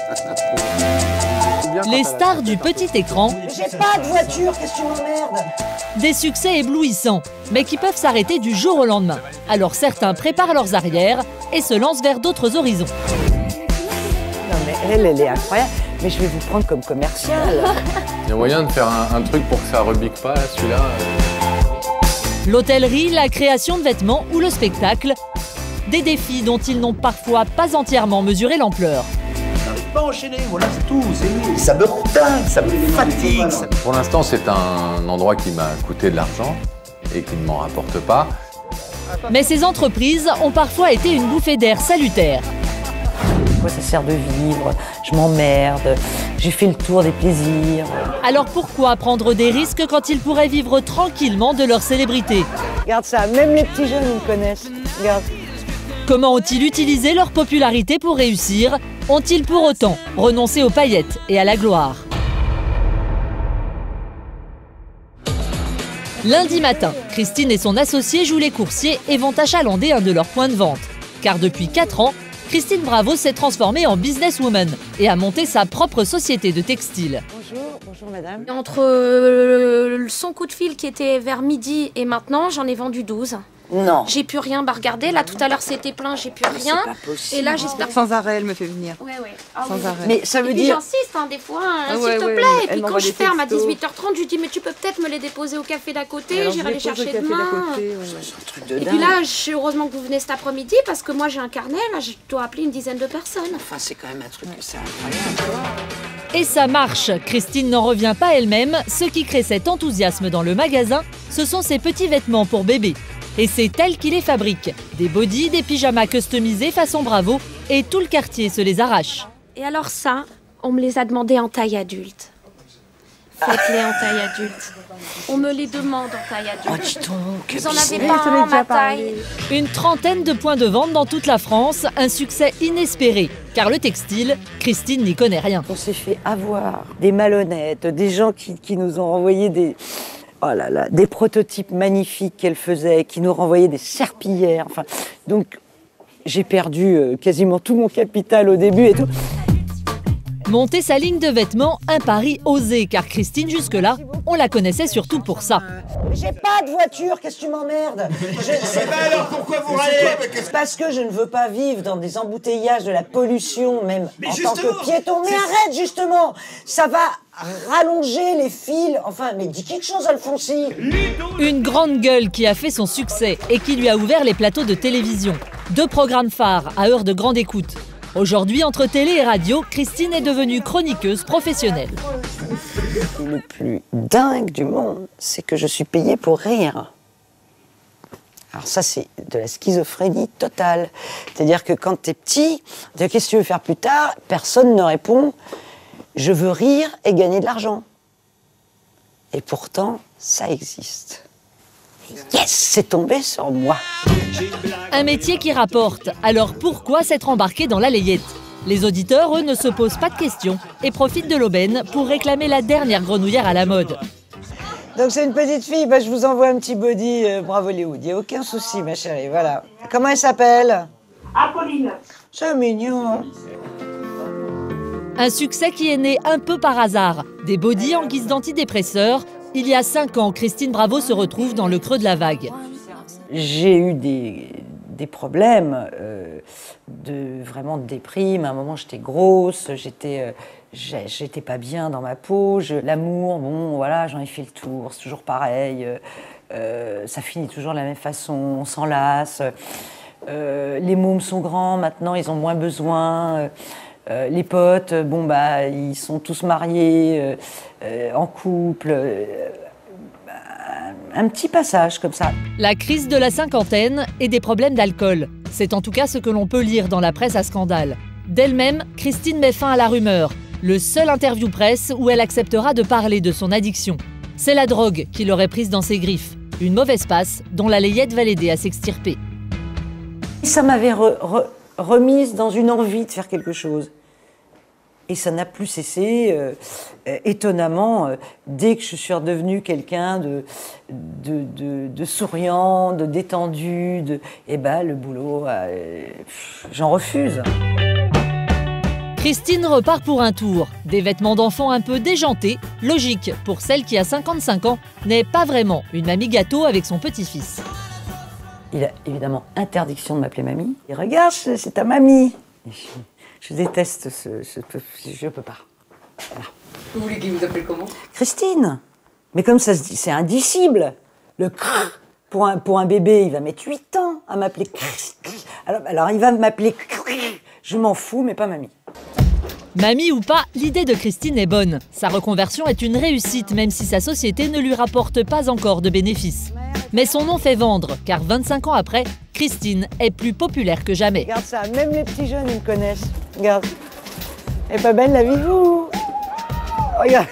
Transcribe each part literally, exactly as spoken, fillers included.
Les stars du petit écran. J'ai pas de voiture, qu'est-ce que tu m'emmerdes? Des succès éblouissants, mais qui peuvent s'arrêter du jour au lendemain. Alors certains préparent leurs arrières et se lancent vers d'autres horizons. Non mais elle, elle est incroyable. Mais je vais vous prendre comme commercial. Il y a moyen de faire un, un truc pour que ça rebique pas, celui-là. L'hôtellerie, la création de vêtements ou le spectacle. Des défis dont ils n'ont parfois pas entièrement mesuré l'ampleur. Pas enchaîner, voilà, c'est tout. Ça me dingue, ça me fatigue. Ça... Pour l'instant, c'est un endroit qui m'a coûté de l'argent et qui ne m'en rapporte pas. Mais ces entreprises ont parfois été une bouffée d'air salutaire. Quoi, ça sert de vivre, je m'emmerde, j'ai fait le tour des plaisirs. Alors pourquoi prendre des risques quand ils pourraient vivre tranquillement de leur célébrité? Regarde ça, même les petits jeunes, ils me connaissent. Regarde. Comment ont-ils utilisé leur popularité pour réussir? Ont-ils pour autant renoncé aux paillettes et à la gloire? Lundi matin, Christine et son associé jouent les coursiers et vont achalander un de leurs points de vente. Car depuis quatre ans, Christine Bravo s'est transformée en businesswoman et a monté sa propre société de textile. Bonjour, bonjour madame. Entre euh, son coup de fil qui était vers midi et maintenant, j'en ai vendu douze. Non. J'ai plus rien. Bah regardez, là tout à l'heure c'était plein, j'ai plus rien. C'est pas possible. Et là j'espère. Sans arrêt, elle me fait venir. Ouais, ouais. Ah, Sans oui. arrêt. Mais ça veut et puis dire. j'insiste hein, des fois, hein, Ah s'il ouais, te ouais, plaît. ouais. Et puis Elle quand m'envoie je des ferme à textos. dix-huit heures trente, je lui dis mais tu peux peut-être me les déposer au café d'à côté, Alors, j'irai je les dépose au chercher café demain. d'à côté, ouais, ouais. C'est un truc de Et dingue. puis là, je suis heureusement que vous venez cet après-midi parce que moi j'ai un carnet, là je dois appeler une dizaine de personnes. Enfin, c'est quand même un truc, c'est incroyable. Et ça marche. Christine n'en revient pas elle-même. Ce qui crée cet enthousiasme dans le magasin, ce sont ses petits vêtements pour bébé. Et c'est elle qui les fabrique. Des bodys, des pyjamas customisés façon Bravo, et tout le quartier se les arrache. Et alors ça, on me les a demandés en taille adulte. Faites-les en taille adulte. On me les demande en taille Oh, adulte. dis donc. Vous en avez Oui, pas je t'en ai en déjà ma parlé. taille. Une trentaine de points de vente dans toute la France, un succès inespéré. Car le textile, Christine n'y connaît rien. On s'est fait avoir des malhonnêtes, des gens qui, qui nous ont envoyé des... Oh là là, des prototypes magnifiques qu'elle faisait, qui nous renvoyaient des serpillères. Enfin, donc, j'ai perdu euh, quasiment tout mon capital au début et tout. Monter sa ligne de vêtements, un pari osé, car Christine, jusque-là, on la connaissait surtout pour ça. J'ai pas de voiture, qu'est-ce que tu m'emmerdes? Eh ben alors pourquoi vous râlez? Parce que je ne veux pas vivre dans des embouteillages, de la pollution, même Mais en tant justement, que piéton. Mais arrête, justement! Ça va rallonger les fils. Enfin, mais dis quelque chose, Alfonsi. Une grande gueule qui a fait son succès et qui lui a ouvert les plateaux de télévision. Deux programmes phares à heure de grande écoute. Aujourd'hui, entre télé et radio, Christine est devenue chroniqueuse professionnelle. Le plus dingue du monde, c'est que je suis payée pour rien. Alors ça, c'est de la schizophrénie totale. C'est-à-dire que quand t'es petit, tu dis, qu'est-ce que tu veux faire plus tard? Personne ne répond. Je veux rire et gagner de l'argent. Et pourtant, ça existe. Yes, c'est tombé sur moi. Un métier qui rapporte. Alors pourquoi s'être embarqué dans la layette? Les auditeurs, eux, ne se posent pas de questions et profitent de l'aubaine pour réclamer la dernière grenouillère à la mode. Donc c'est une petite fille, bah, je vous envoie un petit body euh, Bravo Hollywood. Il n'y a aucun souci, ma chérie, voilà. Comment elle s'appelle? Apolline. C'est mignon. Un succès qui est né un peu par hasard. Des bodys en guise d'antidépresseurs. Il y a cinq ans, Christine Bravo se retrouve dans le creux de la vague. J'ai eu des, des problèmes, euh, de, vraiment de déprime. À un moment, j'étais grosse, j'étais euh, j'étais pas bien dans ma peau. Je, l'amour, bon, voilà, j'en ai fait le tour, c'est toujours pareil. Euh, ça finit toujours de la même façon, on s'en lasse. Euh, les mômes sont grands, maintenant, ils ont moins besoin. Euh, les potes, bon, bah, ils sont tous mariés, euh, euh, en couple. Euh, Un petit passage comme ça. La crise de la cinquantaine et des problèmes d'alcool. C'est en tout cas ce que l'on peut lire dans la presse à scandale. D'elle-même, Christine met fin à la rumeur. Le seul interview presse où elle acceptera de parler de son addiction. C'est la drogue qui l'aurait prise dans ses griffes. Une mauvaise passe dont la layette va l'aider à s'extirper. Ça m'avait re, re, remise dans une envie de faire quelque chose. Et ça n'a plus cessé, euh, euh, étonnamment, euh, dès que je suis redevenue quelqu'un de, de, de, de souriant, de détendu, de, eh ben, le boulot, euh, j'en refuse. Christine repart pour un tour. Des vêtements d'enfant un peu déjantés, logique pour celle qui a cinquante-cinq ans, n'est pas vraiment une mamie gâteau avec son petit-fils. Il a évidemment interdiction de m'appeler mamie. Et regarde, c'est ta mamie. Je, je déteste ce, ce... Je peux pas. Voilà. Vous voulez qu'il vous appelle comment? Christine. Mais comme ça se dit, c'est indicible. Le crrr, pour un, pour un bébé, il va mettre huit ans à m'appeler crrr. Alors, alors il va m'appeler crrr. Je m'en fous, mais pas mamie. Mamie ou pas, l'idée de Christine est bonne. Sa reconversion est une réussite, même si sa société ne lui rapporte pas encore de bénéfices. Mais son nom fait vendre, car vingt-cinq ans après, Christine est plus populaire que jamais. Regarde ça, même les petits jeunes, ils me connaissent. Regarde. Elle est pas belle la vie, vous? Regarde.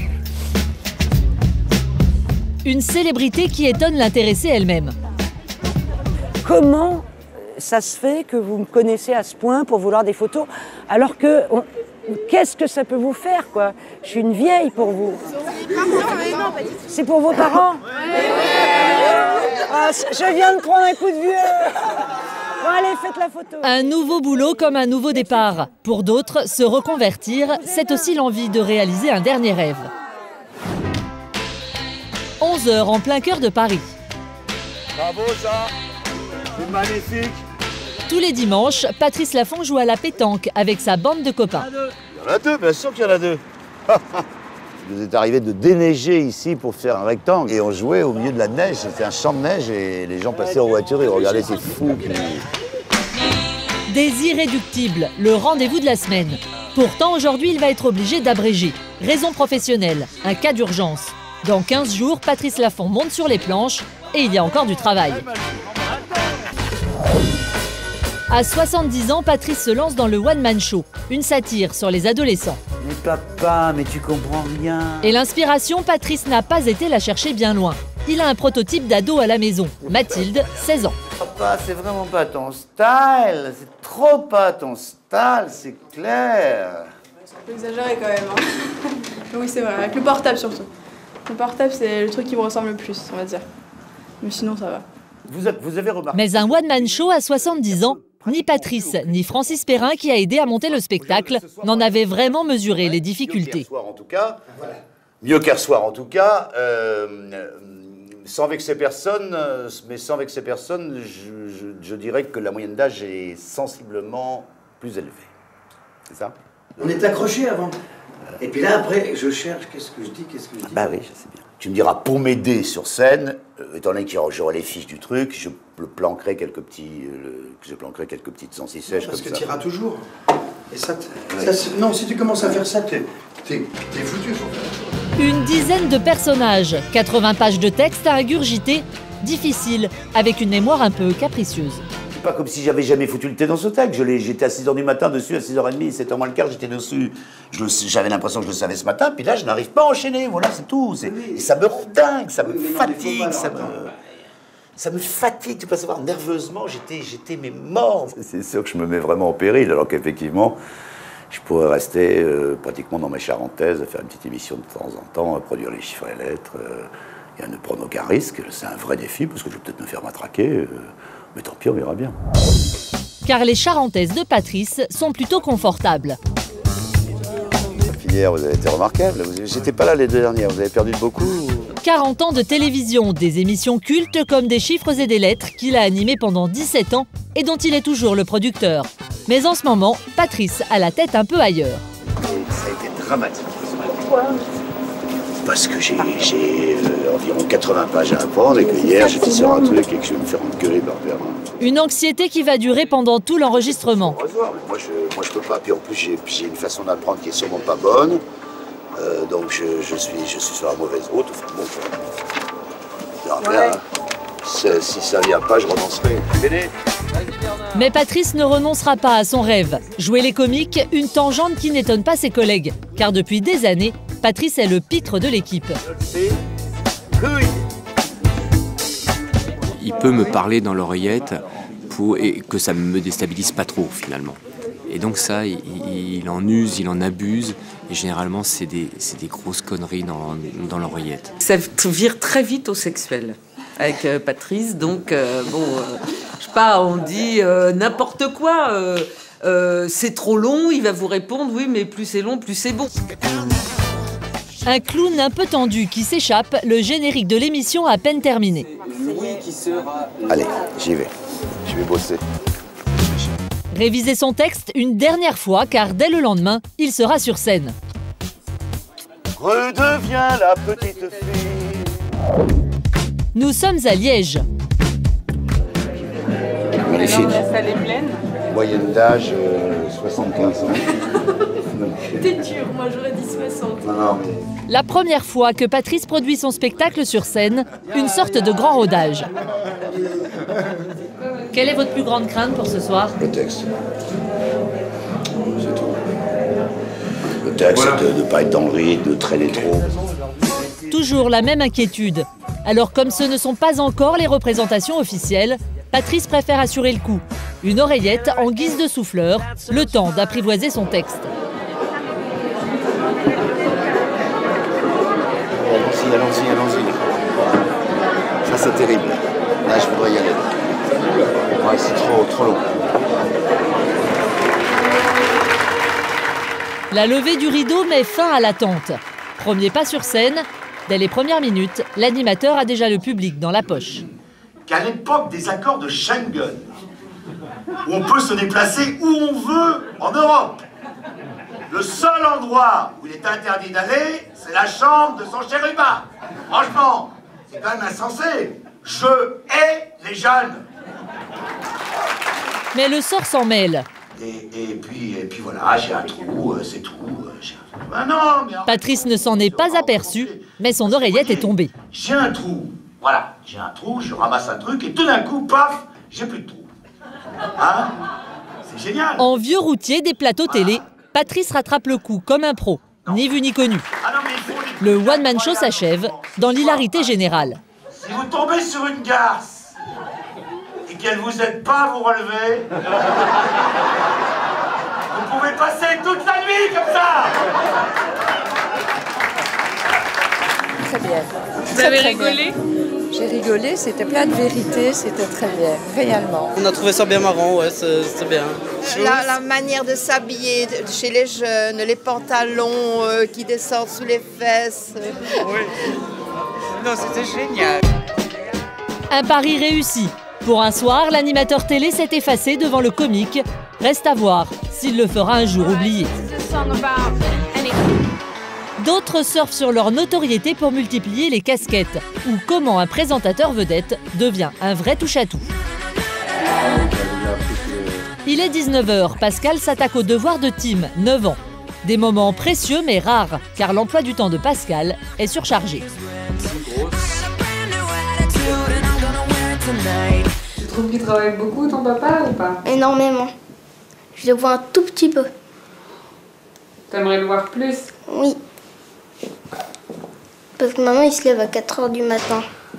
Une célébrité qui étonne l'intéressée elle-même. Comment ça se fait que vous me connaissez à ce point pour vouloir des photos, alors que... On... Qu'est-ce que ça peut vous faire, quoi? Je suis une vieille pour vous. C'est pour vos parents? Ah, je viens de prendre un coup de vieux. Bon, allez, faites la photo. Un nouveau boulot comme un nouveau départ. Pour d'autres, se reconvertir, c'est aussi l'envie de réaliser un dernier rêve. onze heures en plein cœur de Paris. Bravo, ça. C'est magnifique. Tous les dimanches, Patrice Laffont joue à la pétanque avec sa bande de copains. Il y en a deux, bien sûr qu'il y en a deux. Il nous est arrivé de déneiger ici pour faire un rectangle. Et on jouait au milieu de la neige, c'était un champ de neige et les gens passaient en voiture et regardaient ces fous qui... Des irréductibles, le rendez-vous de la semaine. Pourtant, aujourd'hui, il va être obligé d'abréger. Raison professionnelle, un cas d'urgence. Dans quinze jours, Patrice Laffont monte sur les planches et il y a encore du travail. À soixante-dix ans, Patrice se lance dans le One Man Show, une satire sur les adolescents. Mais papa, mais tu comprends rien. Et l'inspiration, Patrice n'a pas été la chercher bien loin. Il a un prototype d'ado à la maison, Mathilde, seize ans. Papa, c'est vraiment pas ton style, c'est trop pas ton style, c'est clair. C'est un peu exagéré quand même. Hein. Oui, c'est vrai, avec le portable surtout. Le portable, c'est le truc qui me ressemble le plus, on va dire. Mais sinon, ça va. Vous avez, vous avez remarqué... Mais un One Man Show à soixante-dix ans, ni Patrice, ni Francis Perrin, qui a aidé à monter le spectacle, n'en avaient vraiment mesuré les difficultés. Mieux qu'hier soir en tout cas, mieux qu'hier soir en tout cas, euh, sans vexer personne, mais sans vexer personne, je, je, je dirais que la moyenne d'âge est sensiblement plus élevée. C'est ça? On est accrochés avant. Et puis là, après, je cherche, qu'est-ce que je dis, qu'est-ce que je dis. Bah oui, je sais bien. Tu me diras, pour m'aider sur scène, euh, étant donné que j'aurai les fiches du truc, je planquerai quelques petits, euh, je planquerai quelques petites sensi sèches comme ça. Parce que tu iras toujours. Et ça, ouais. ça non, si tu commences à faire ça, t'es foutu. Une dizaine de personnages, quatre-vingts pages de texte à ingurgiter, difficile, avec une mémoire un peu capricieuse. Pas comme si j'avais jamais foutu le thé dans ce texte. J'étais à six heures du matin dessus, à six heures trente, sept heures moins le quart, j'étais dessus. J'avais l'impression que je le savais ce matin, puis là, je n'arrive pas à enchaîner, voilà, c'est tout. Et ça me rend dingue, ça me fatigue, ça me... Ça me fatigue, tu peux savoir, nerveusement, j'étais mais mort. C'est sûr que je me mets vraiment en péril, alors qu'effectivement, je pourrais rester euh, pratiquement dans mes charentaises, à faire une petite émission de temps en temps, à produire les chiffres et les lettres, euh, et à ne prendre aucun risque. C'est un vrai défi, parce que je vais peut-être me faire matraquer. Euh, Mais tant pis, on verra bien. Car les charentaises de Patrice sont plutôt confortables. La filière, vous avez été remarquable. J'étais pas là les deux dernières, vous avez perdu beaucoup. quarante ans de télévision, des émissions cultes comme des chiffres et des lettres qu'il a animées pendant dix-sept ans et dont il est toujours le producteur. Mais en ce moment, Patrice a la tête un peu ailleurs. Ça a été dramatique. Pourquoi ? Parce que j'ai euh, environ quatre-vingts pages à apprendre et que hier j'étais sur un truc et que je vais me faire engueuler par Perrin. Une anxiété qui va durer pendant tout l'enregistrement. Moi je, moi je peux pas, puis en plus j'ai une façon d'apprendre qui est sûrement pas bonne, euh, donc je, je, suis, je suis sur la mauvaise route. Enfin, bon, je... ouais. Bien, si ça vient pas, je renoncerai. Mais Patrice ne renoncera pas à son rêve. Jouer les comiques, une tangente qui n'étonne pas ses collègues. Car depuis des années, Patrice est le pitre de l'équipe. Il peut me parler dans l'oreillette pour et que ça ne me déstabilise pas trop finalement. Et donc ça, il, il en use, il en abuse. Et généralement, c'est des, des grosses conneries dans, dans l'oreillette. Ça vire très vite au sexuel avec euh, Patrice. Donc, euh, bon, euh, je sais pas, on dit euh, n'importe quoi. Euh, Euh, c'est trop long, il va vous répondre, oui, mais plus c'est long, plus c'est bon. Un clown un peu tendu qui s'échappe, le générique de l'émission à peine terminé. Allez, j'y vais. Je vais bosser. Réviser son texte une dernière fois, car dès le lendemain, il sera sur scène. Redeviens la petite fille. Nous sommes à Liège. Magnifique. La salle est pleine. Moyenne d'âge, euh, soixante-quinze ans. T'es dur, moi j'aurais dit soixante. Non, non, mais... La première fois que Patrice produit son spectacle sur scène, une sorte de grand rodage. Quelle est votre plus grande crainte pour ce soir? Le texte. C'est tout. Le texte, voilà. de ne pas être dans le rythme, de traîner trop. Toujours la même inquiétude. Alors comme ce ne sont pas encore les représentations officielles, Patrice préfère assurer le coup. Une oreillette en guise de souffleur, le temps d'apprivoiser son texte. Allons-y, allons-y, allons-y. Ça, c'est terrible. Là, je voudrais y aller. Ouais, c'est trop, trop long. La levée du rideau met fin à l'attente. Premier pas sur scène, dès les premières minutes, l'animateur a déjà le public dans la poche. Qu'à l'époque des accords de Schengen, où on peut se déplacer où on veut en Europe, le seul endroit où il est interdit d'aller, c'est la chambre de son chérubin. Franchement, c'est quand même insensé. Je hais les jeunes. Mais le sort s'en mêle. Et, et, puis, et puis voilà, j'ai un trou, euh, c'est tout. Euh, ben non, mais Patrice ne s'en est pas aperçu, mais son oreillette est tombée. J'ai un trou. Voilà, j'ai un trou, je ramasse un truc et tout d'un coup, paf, j'ai plus de trou. Hein? C'est génial. En vieux routier des plateaux télé, Patrice rattrape le coup comme un pro, ni vu ni connu. Le one-man show s'achève dans l'hilarité générale. Si vous tombez sur une garce et qu'elle vous aide pas à vous relever, vous pouvez passer toute la nuit comme ça. Très bien. Vous avez rigolé? J'ai rigolé, c'était plein de vérité, c'était très bien, réellement. On a trouvé ça bien marrant, ouais, c'est bien. La, la manière de s'habiller chez les jeunes, les pantalons euh, qui descendent sous les fesses. Oui. Non, c'était génial. Un pari réussi. Pour un soir, l'animateur télé s'est effacé devant le comique. Reste à voir s'il le fera un jour oublier. D'autres surfent sur leur notoriété pour multiplier les casquettes, ou comment un présentateur vedette devient un vrai touche-à-tout. Il est dix-neuf heures, Pascal s'attaque au devoir de Tim, neuf ans. Des moments précieux mais rares, car l'emploi du temps de Pascal est surchargé. Tu trouves qu'il travaille beaucoup, ton papa, ou pas? Énormément. Je le vois un tout petit peu. T'aimerais le voir plus? Oui. Parce que maman, il se lève à quatre heures du matin.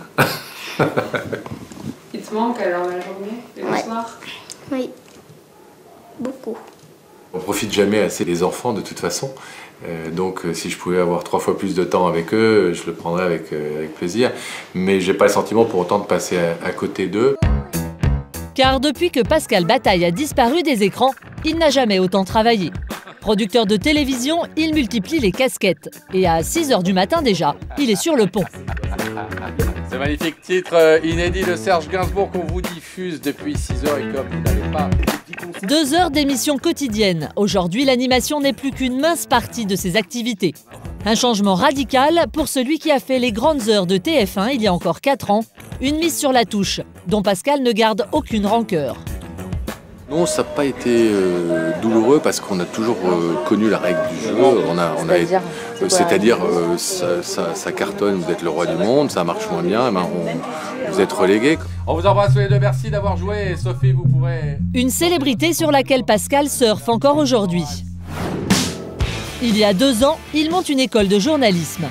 Il te manque alors la journée et ouais. le soir? Oui. Beaucoup. On profite jamais assez des enfants de toute façon. Euh, donc euh, si je pouvais avoir trois fois plus de temps avec eux, je le prendrais avec, euh, avec plaisir. Mais j'ai pas le sentiment pour autant de passer à, à côté d'eux. Car depuis que Pascal Bataille a disparu des écrans, il n'a jamais autant travaillé. Producteur de télévision, il multiplie les casquettes. Et à six heures du matin déjà, il est sur le pont. Ce magnifique titre inédit de Serge Gainsbourg qu'on vous diffuse depuis six heures et comme vous n'avez pas... Deux heures d'émission quotidienne. Aujourd'hui, l'animation n'est plus qu'une mince partie de ses activités. Un changement radical pour celui qui a fait les grandes heures de T F un il y a encore quatre ans. Une mise sur la touche, dont Pascal ne garde aucune rancœur. Non, ça n'a pas été euh, douloureux parce qu'on a toujours euh, connu la règle du jeu. On a, on a, c'est-à-dire, euh, ça, ça, ça cartonne, vous êtes le roi du monde, ça marche moins bien, ben on, vous êtes relégué. On vous embrasse tous les deux, merci d'avoir joué. Et Sophie, vous pourrez... Une célébrité sur laquelle Pascal surfe encore aujourd'hui. Il y a deux ans, il monte une école de journalisme.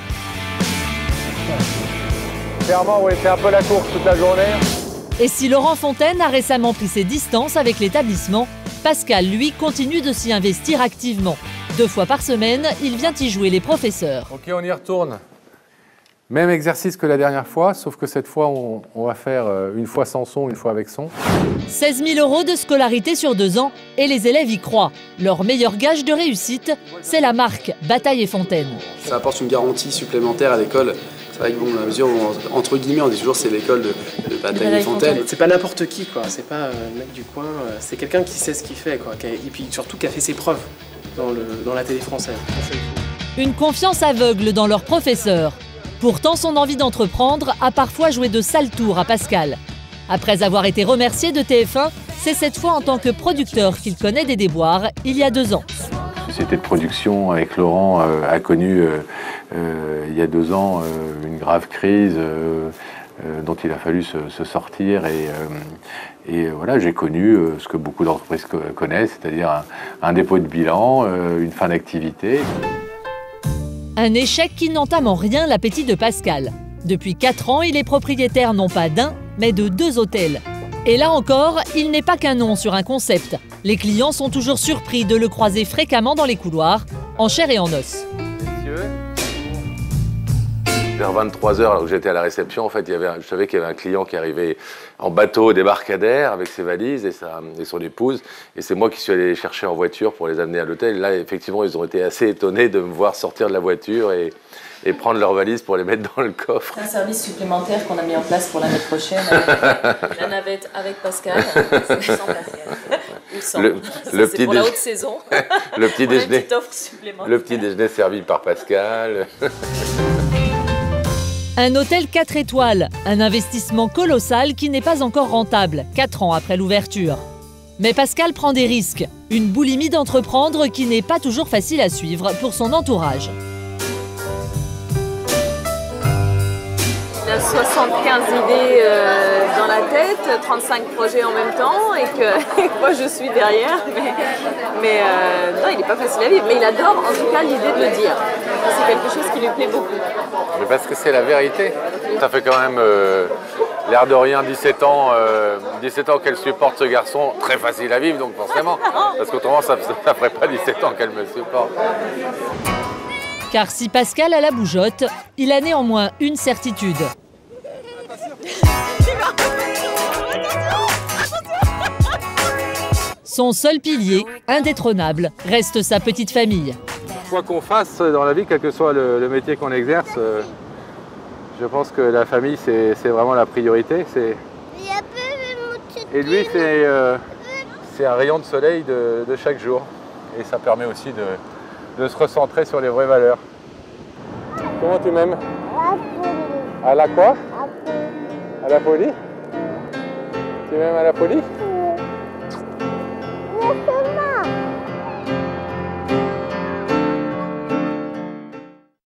Clairement, oui, c'est un peu la course toute la journée. Et si Laurent Fontaine a récemment pris ses distances avec l'établissement, Pascal, lui, continue de s'y investir activement. Deux fois par semaine, il vient y jouer les professeurs. Ok, on y retourne. Même exercice que la dernière fois, sauf que cette fois, on, on va faire une fois sans son, une fois avec son. seize mille euros de scolarité sur deux ans et les élèves y croient. Leur meilleur gage de réussite, c'est la marque Bataille et Fontaine. Ça apporte une garantie supplémentaire à l'école. C'est vrai que bon, la mesure où, entre guillemets, on dit toujours c'est l'école de, de Bataille et Fontaine. C'est pas n'importe qui, quoi. C'est pas un mec du coin. C'est quelqu'un qui sait ce qu'il fait, quoi. Et puis surtout qui a fait ses preuves dans, le, dans la télé française. Une confiance aveugle dans leurs professeurs. Pourtant, son envie d'entreprendre a parfois joué de sales tours à Pascal. Après avoir été remercié de T F un, c'est cette fois en tant que producteur qu'il connaît des déboires il y a deux ans. La société de production avec Laurent euh, a connu euh, euh, il y a deux ans euh, une grave crise euh, euh, dont il a fallu se, se sortir. Et, euh, et voilà, j'ai connu euh, ce que beaucoup d'entreprises co connaissent, c'est-à-dire un, un dépôt de bilan, euh, une fin d'activité. Un échec qui n'entame en rien l'appétit de Pascal. Depuis quatre ans, il est propriétaire non pas d'un, mais de deux hôtels. Et là encore, il n'est pas qu'un nom sur un concept. Les clients sont toujours surpris de le croiser fréquemment dans les couloirs, en chair et en os. Vers vingt-trois heures, alors que j'étais à la réception, en fait, il y avait un, je savais qu'il y avait un client qui arrivait en bateau débarcadère avec ses valises et, sa, et son épouse. Et c'est moi qui suis allé les chercher en voiture pour les amener à l'hôtel. Là, effectivement, ils ont été assez étonnés de me voir sortir de la voiture et, et prendre leurs valises pour les mettre dans le coffre. Un service supplémentaire qu'on a mis en place pour l'année prochaine. La navette avec Pascal. Sans Pascal. Ou sans. Le, le petit pour la haute saison. Le petit déjeuner. Le petit déjeuner servi par Pascal. Un hôtel quatre étoiles, un investissement colossal qui n'est pas encore rentable, quatre ans après l'ouverture. Mais Pascal prend des risques, une boulimie d'entreprendre qui n'est pas toujours facile à suivre pour son entourage. Il a soixante-quinze idées euh, dans la tête, trente-cinq projets en même temps et que, et que moi je suis derrière. Mais, mais euh, non, il n'est pas facile à vivre. Mais il adore en tout cas l'idée de le dire. C'est quelque chose qui lui plaît beaucoup. Mais parce que c'est la vérité. Ça fait quand même euh, l'air de rien dix-sept ans, euh, dix-sept ans qu'elle supporte ce garçon. Très facile à vivre donc forcément. Parce qu'autrement ça ne ferait pas dix-sept ans qu'elle me supporte. Car si Pascal a la bougeotte, il a néanmoins une certitude. Son seul pilier, indétrônable, reste sa petite famille. Quoi qu'on fasse dans la vie, quel que soit le, le métier qu'on exerce, euh, je pense que la famille, c'est vraiment la priorité. Et lui, c'est euh, un rayon de soleil de, de chaque jour. Et ça permet aussi de, de se recentrer sur les vraies valeurs. Comment tu m'aimes? À la quoi? À la folie. Tu m'aimes à la folie?